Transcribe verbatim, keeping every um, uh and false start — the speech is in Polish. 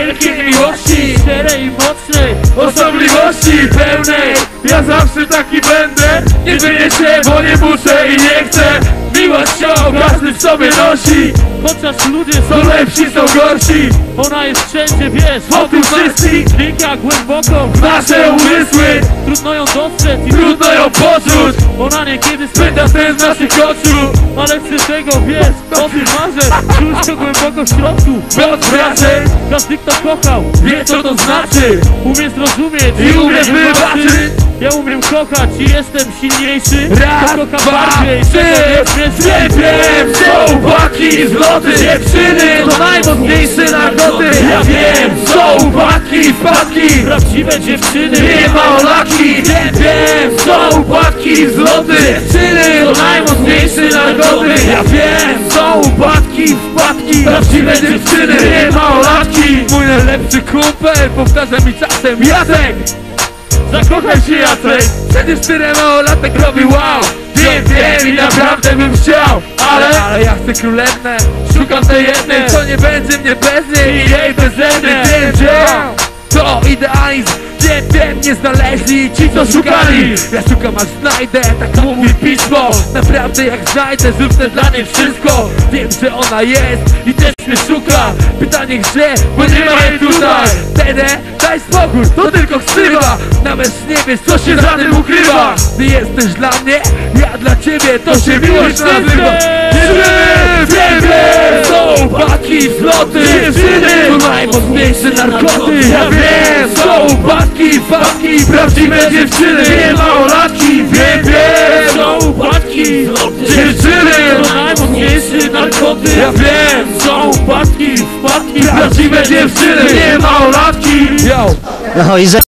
wielkiej miłości, szczerej i mocnej osobliwości pełnej. Ja zawsze taki będę, nie zmienię się, bo nie muszę i nie chcę. Miłością każdy w sobie nosi, chociaż ludzie są są lepsi, są gorsi. Ona jest wszędzie, wiesz, Wokół wszystkich wnika głęboko w nasze umysły, trudno ją dostrzec i trudno ją poczuć. ona niekiedy Spędza ten z naszych oczu, ale chcę tego, wiesz, o tym marzę. Czuć to głęboko w środku, bez wrażeń. każdy kto kochał Wie co to znaczy umie zrozumieć i umie wybaczyć. Ja umiem kochać i jestem silniejszy. Raz, to kocham dwa, bardziej, trzy. nie Wiem, są chłopaki zloty, dziewczyny to najmocniejsze narkoty. Ja wiem, są chłopaki wpadki, prawdziwe dziewczyny, nie małolaki. Nie wiem, są chłopaki zloty, dziewczyny to najmocniejsze narkoty. Ja wiem, są upadki, wpadki, prawdziwe dziewczyny, nie małolaki. Mój najlepszy kumpel powtarza mi czasem: Jacek, zakochaj się Jacek, przecież tyle małolatek robi wow. Wiem, wiem i naprawdę bym chciał, ale, ale ja chcę królewnę, szukam tej jednej, co nie będzie mnie bez niej i jej beze mnie. Wiem, że to idealizm. Wiem, wiem, nie znaleźli ci co szukali. Ja szukam aż znajdę, tak mówi pismo. Naprawdę jak znajdę, zróbnę dla niej wszystko. Wiem, że ona jest i też mnie szuka. Pytanie gdzie, bo nie ma jej tutaj. Tede, daj spokój, to tylko ksywa. Nawet nie wiesz co się za tym ukrywa. Ty jesteś dla mnie, ja dla ciebie, to się miłość nazywa. Dziewczyny, wiem, wiem, są upadki, zloty, dziewczyny to najmocniejsze narkoty. Ja wiem, są upadki, wpadki, prawdziwe dziewczyny, nie małolatki. Wiem, wiem, są upadki, zloty, dziewczyny to najmocniejsze narkoty. Ja wiem, są upadki, wpadki, prawdziwe dziewczyny, nie małolatki. Yo. No i